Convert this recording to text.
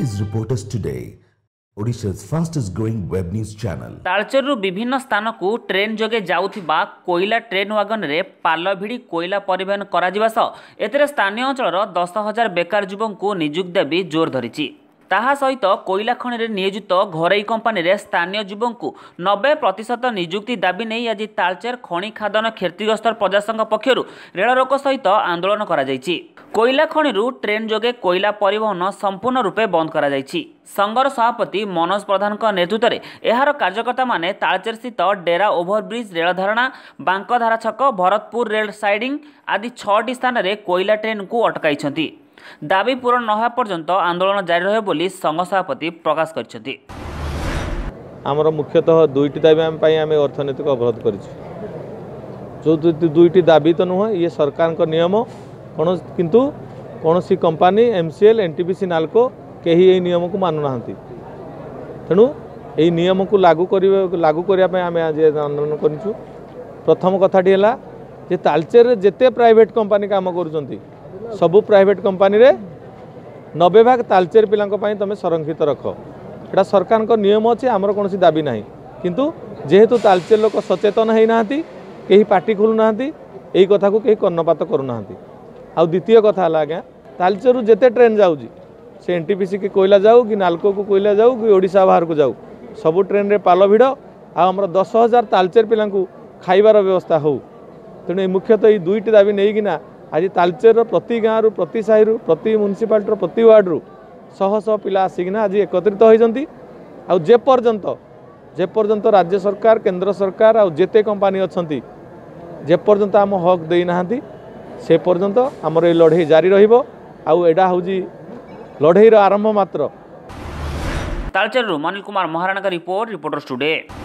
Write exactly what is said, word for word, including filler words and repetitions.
is Reporters Today, Odisha's fastest growing web news channel. तालचेरु विभिन्न स्थान को ट्रेन जोगे जाउथिबा कोयला ट्रेन वागन रे पाल भिड़ी कोयला परिवहन करा जिबा सह एतरे स्थानीय अंचलर दस हजार बेकार युवक को नियुक्ति देवी जोर धरिछि। ताहा सहित कोयला खनि रे नियोजित घरोई कंपानी रे स्थानीय युवक को नब्बे प्रतिशत नियुक्ति दाबी नहीं आज तालचेर खनि खादन क्षतिग्रस्त प्रजासंघ पक्षरु रेल रोक सहित आंदोलन करा जायछि। कोयला खनिरु ट्रेन जोगे कोयला परिवहन संपूर्ण रूपे बंद करा जायछि। संघर सभापति मनोज प्रधान नेतृत्व में एहार कार्यकर्ता माने तालचेर स्थित डेरा ओभरब्रिज रेल धारणा बांकधारा छक भरतपुर रेल साइडिंग आदि छटी स्थान में कोयला ट्रेन को अटकाई दाबी पूरण न पर्यंत आंदोलन जारी रहे बोली संघ सभापति प्रकाश करछथि। आमर मुख्यतः दुईटी दाबी आम आम अर्थनैतिक अवरोध कर जो दुईटी दाबी तो नुह ये सरकार का नियम कौन किंतु कौन सी कंपनी एमसीएल एनटीपीसी नाल्को कहीं यही नियम को मानुना तेणु यही नियम को लागू कर लागू करने आम आज आंदोलन करूँ। प्रथम कथाटी है तालचेर जेते प्राइवेट कंपनी काम कर सबू प्राइवेट कंपनी रे नब्बे भाग तालचेर पिला तुम संरक्षित रख एटा सरकार को नियम अच्छे आमर कौन दाबी ना किंतु जेहेतु तालचेर लोक सचेतन होना कहीं पार्टी खोलुना यही कथा को कहीं कर्णपात करूना। आ द्वितीय कथा है आज्ञा तालचेरु जेते ट्रेन जाऊँगी से एनटीपीसी की कोयला जाऊ कि नाल्को को कोयला जाऊ कि ओडिशा बाहर को जाऊ सबू ट्रेन रे पाल भिड़ आमर दस हजार तालचेर पिला खाइबार व्यवस्था हो। तेणु मुख्यतः ये दुईटी दाबी नहीं आज तालचेर प्रति गाँव प्रति साहि प्रति म्युनिसिपालिटी प्रति वार्ड शह शह पिला आसिकिना आज एकत्रित होती आपर्यंत जेपर्यंत राज्य सरकार केंद्र सरकार आ जेते कंपनी अच्छा जेपर्यंत आम हक देना से पर्यंत आमर ये लड़ाई जारी रहिबो आउ एडा होजी लड़ाईर आरंभ मात्र। तालचेरु अनिल कुमार महाराणा का रिपोर्ट रिपोर्टर्स टुडे।